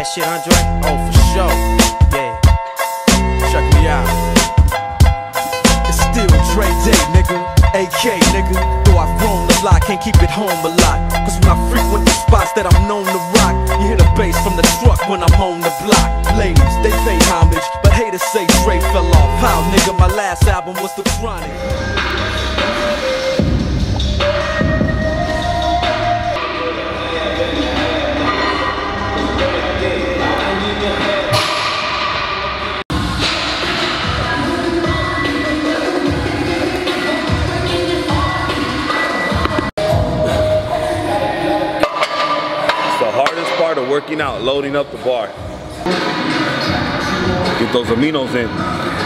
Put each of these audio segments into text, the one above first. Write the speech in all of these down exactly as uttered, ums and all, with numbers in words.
that shit, Andre? Oh, for sure. Yeah. Check me out. It's still Dre Day, nigga. A K, nigga. Though I've grown a lot, can't keep it home a lot. Cause when I frequent the spots that I'm known to rock, you hear the bass from the truck when I'm on the block. Ladies, they pay homage, but haters say Dre fell off. How, nigga? My last album was The Chronic. Part of working out, loading up the bar. Get those aminos in.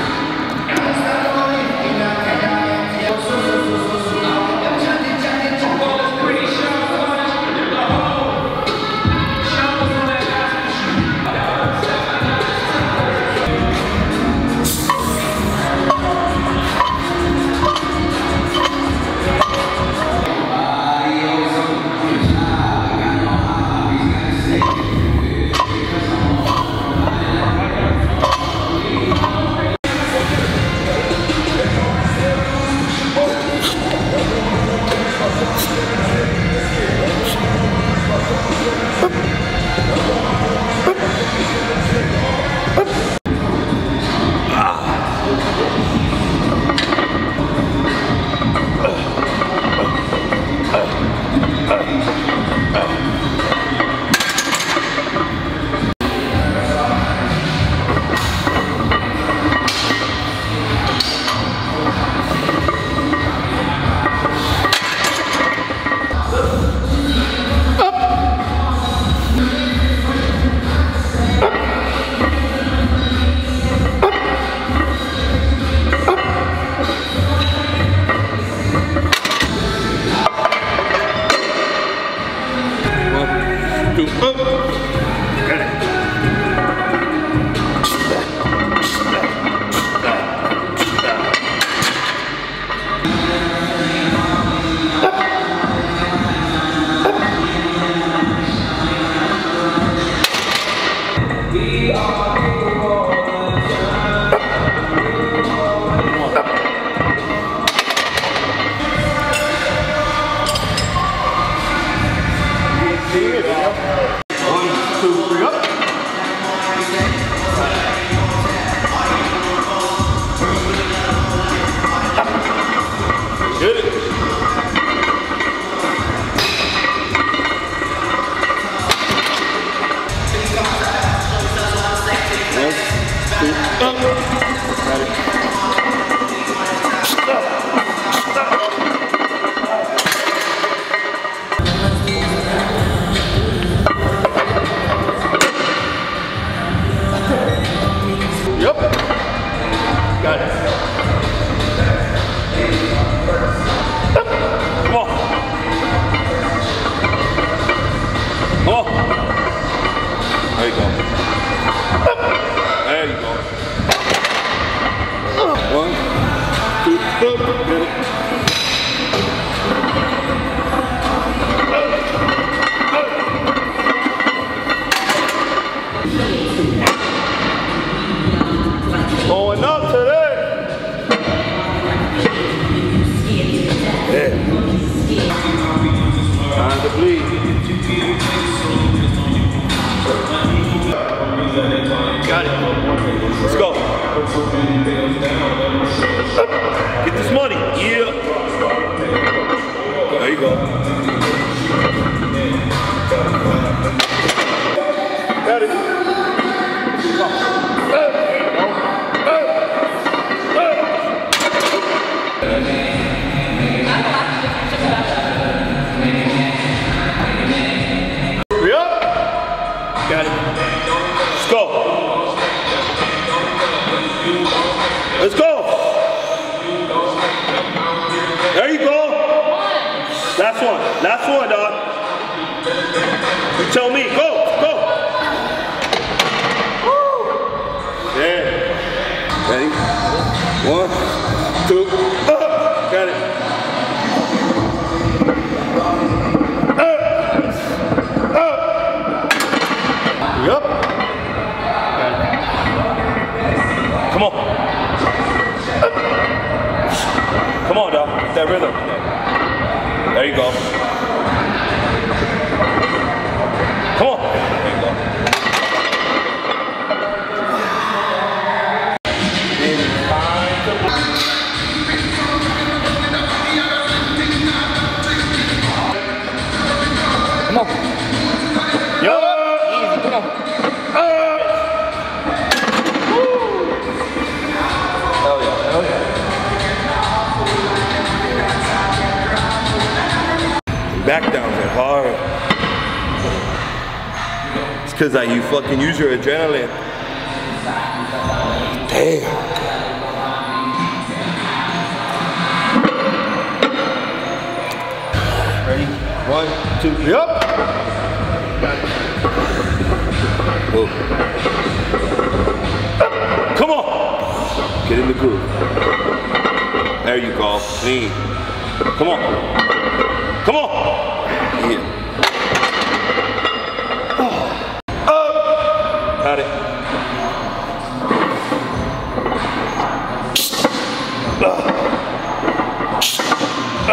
Going up today. Yeah. Time to bleed. Got it. Let's go. Get this money. Yeah. There you go. Got it. Got it. Let's go. Let's go. There you go. Last one. Last one, dog. You tell me. Go. Go. Woo. Yeah. Ready? One, two. Up. Got it. Up. Up. Yup. that rhythm. There you go. Come on. There you go. Come on. Yo. Easy, come on. Uh. Hell yeah, hell yeah. Back downs are hard. It's cause like you fucking use your adrenaline. Damn. Ready? One, two, yup. Whoa. Come on. Get in the groove. There you go. Clean. Come on. Come on. Yeah. Up. Got it. Uh. Uh.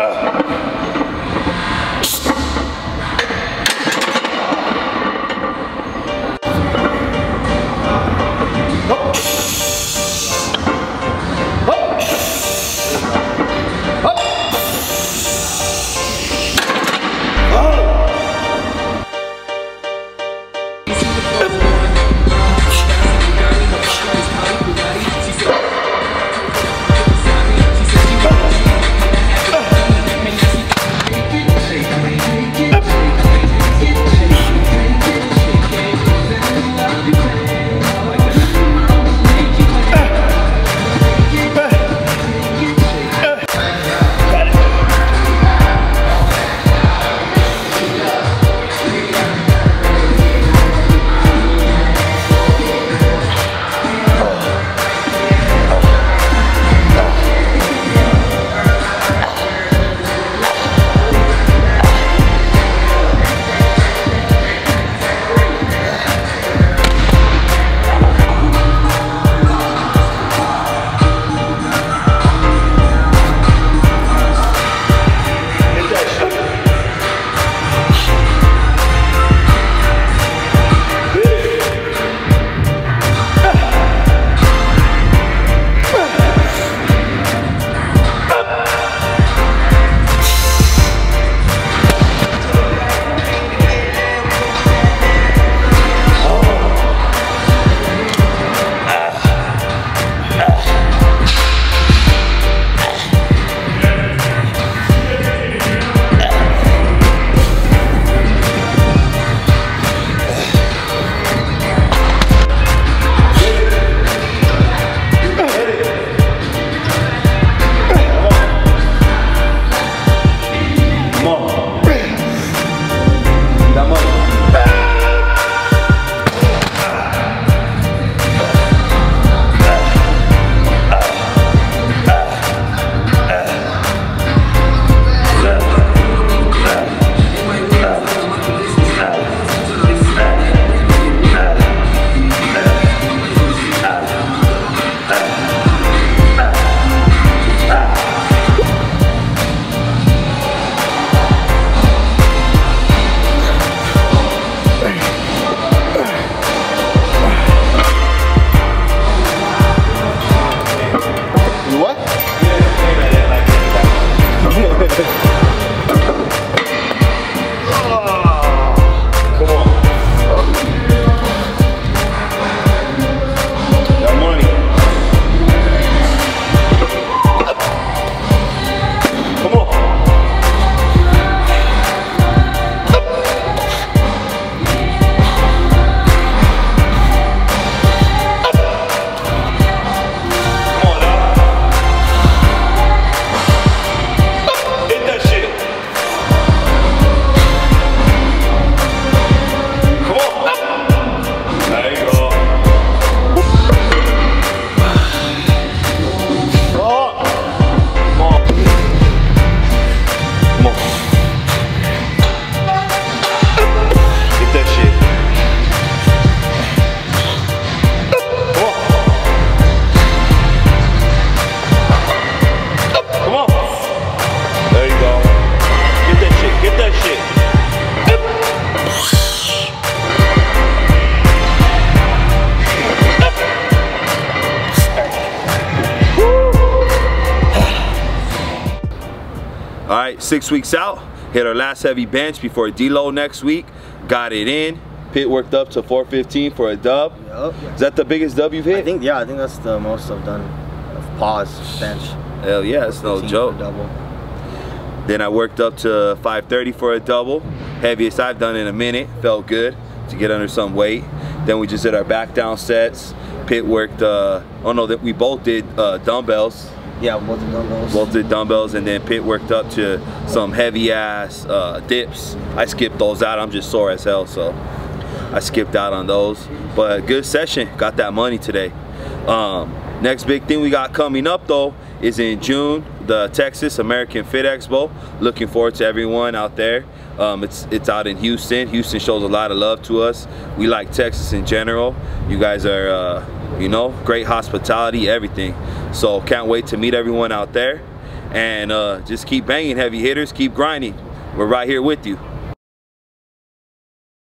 six weeks out. Hit our last heavy bench before deload next week. Got it in. Pit worked up to four fifteen for a dub. Yep. Is that the biggest dub you've hit? I think, yeah, I think that's the most I've done of pause bench. Hell yeah, it's no joke. Double. Then I worked up to five thirty for a double. Heaviest I've done in a minute. Felt good to get under some weight. Then we just did our back down sets. Pit worked, uh, oh no, that we both did uh, dumbbells. Yeah, both the dumbbells. Both did dumbbells, and then Pit worked up to some heavy ass uh, dips. I skipped those out. I'm just sore as hell, so I skipped out on those. But good session. Got that money today. Um, next big thing we got coming up though is in June, the Texas American Fit Expo. Looking forward to everyone out there. Um, it's it's out in Houston. Houston shows a lot of love to us. We like Texas in general. You guys are, uh, you know, great hospitality, everything. So can't wait to meet everyone out there. And uh, just keep banging, heavy hitters. Keep grinding. We're right here with you.